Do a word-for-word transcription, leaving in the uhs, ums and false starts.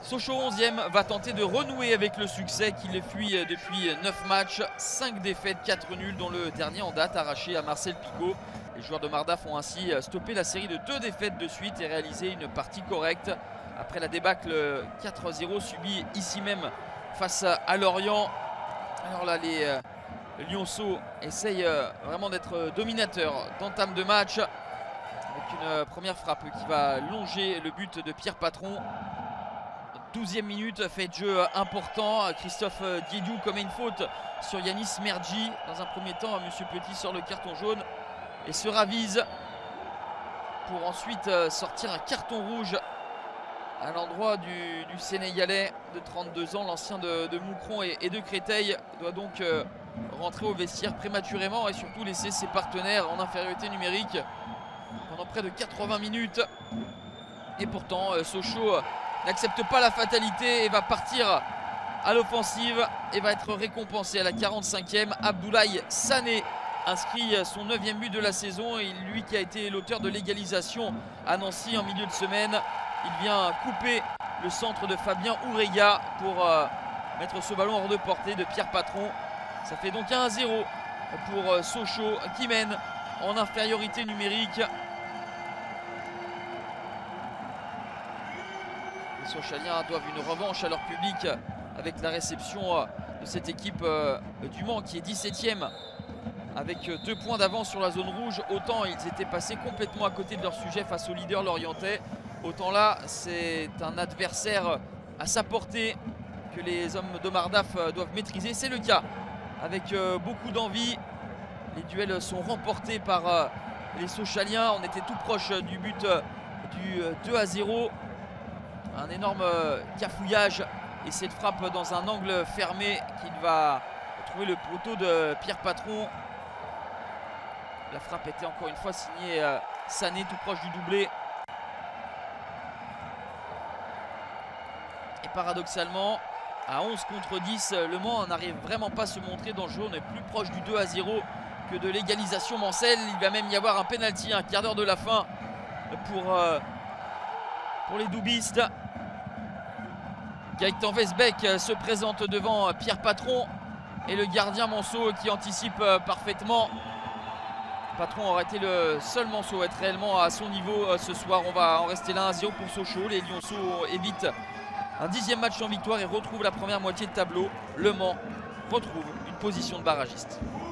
Sochaux onzième va tenter de renouer avec le succès qui les fuit depuis neuf matchs, cinq défaites, quatre nuls dont le dernier en date arraché à Marcel Picot. Les joueurs de Mardaf ont ainsi stoppé la série de deux défaites de suite et réalisé une partie correcte après la débâcle quatre à zéro subie ici même face à Lorient. Alors là, les Lyonceaux essayent vraiment d'être dominateurs d'entame de match avec une première frappe qui va longer le but de Pierre Patron. douzième minute, fait de jeu important. Christophe Diédiou commet une faute sur Yanis Mergi. Dans un premier temps, Monsieur Petit sort le carton jaune et se ravise pour ensuite sortir un carton rouge à l'endroit du, du Sénégalais de trente-deux ans. L'ancien de, de Moucron et, et de Créteil doit donc euh, rentrer au vestiaire prématurément et surtout laisser ses partenaires en infériorité numérique pendant près de quatre-vingts minutes. Et pourtant, euh, Sochaux euh, n'accepte pas la fatalité et va partir à l'offensive et va être récompensé à la quarante-cinquième. Abdoulaye Sané inscrit son neuvième but de la saison et lui qui a été l'auteur de l'égalisation à Nancy en milieu de semaine. Il vient couper le centre de Fabien Ourega pour euh, mettre ce ballon hors de portée de Pierre Patron. Ça fait donc un à zéro pour euh, Sochaux qui mène en infériorité numérique. Les Sochaliens doivent une revanche à leur public avec la réception de cette équipe du Mans qui est dix-septième avec deux points d'avance sur la zone rouge. Autant ils étaient passés complètement à côté de leur sujet face au leader lorientais, autant là c'est un adversaire à sa portée que les hommes de Mardaf doivent maîtriser. C'est le cas avec beaucoup d'envie. Les duels sont remportés par les Sochaliens. On était tout proche du but du deux à zéro. Un énorme cafouillage et cette frappe dans un angle fermé qui va trouver le poteau de Pierre Patron. La frappe était encore une fois signée Sané, tout proche du doublé. Et paradoxalement, à onze contre dix, Le Mans n'arrive vraiment pas à se montrer dans le jeu. On est plus proche du deux à zéro que de l'égalisation mancelle. Il va même y avoir un pénalty à un quart d'heure de la fin pour, euh, pour les doubistes. Gaëtan Vesbeck se présente devant Pierre Patron et le gardien Monceau qui anticipe parfaitement. Patron aurait été le seul Monceau à être réellement à son niveau ce soir. On va en rester là, un à zéro pour Sochaux. Les Lyonceaux évitent un dixième match en victoire et retrouvent la première moitié de tableau. Le Mans retrouve une position de barragiste.